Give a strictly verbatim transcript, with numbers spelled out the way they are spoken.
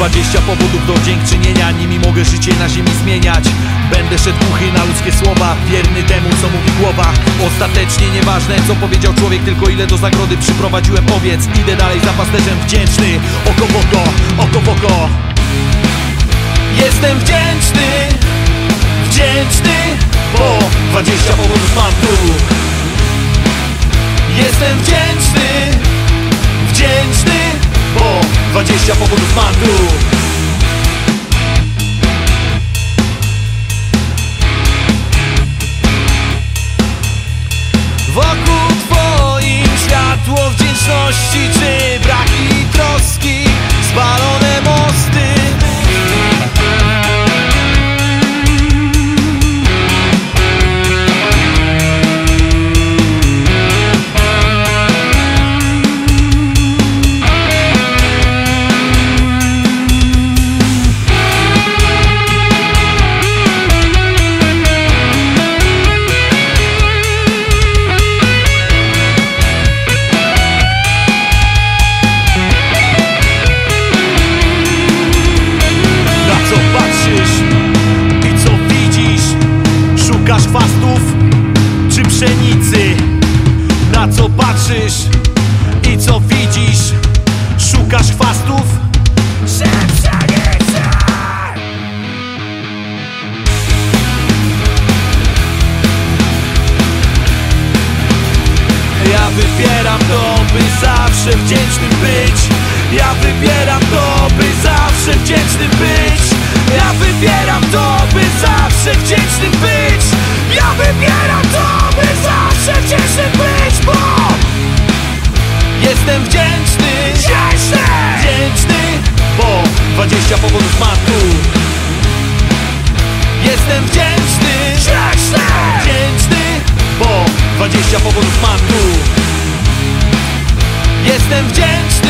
dwadzieścia powodów do dziękczynienia, nimi mogę życie na ziemi zmieniać. Będę szedł głuchy na ludzkie słowa, wierny temu co mówi głowa. Ostatecznie nieważne co powiedział człowiek, tylko ile do zagrody przyprowadziłem owiec. Idę dalej za pasterzem wdzięczny, oko w oko, oko w oko. Jestem wdzięczny, wdzięczny, bo dwadzieścia powodów mam tu. Jestem wdzięczny, wdzięczny, bo dwadzieścia powodów mam tu. Wokół twoim światło wdzięczności, czy braki troski, spalone mosty. Szukasz chwastów czy pszenicy? Na co patrzysz i co widzisz? Szukasz chwastów czy pszenicy? Ja wybieram to, by zawsze wdzięcznym być. Ja wybieram to, by zawsze wdzięcznym być. Ja wybieram to, by zawsze wdzięcznym być. Ja wybieram to, by zawsze wdzięcznym być, bo jestem wdzięczny, wdzięczny, wdzięczny, bo dwadzieścia powodów mam tu. Jestem wdzięczny, wdzięczny, wdzięczny, bo dwadzieścia powodów mam tu. Jestem wdzięczny.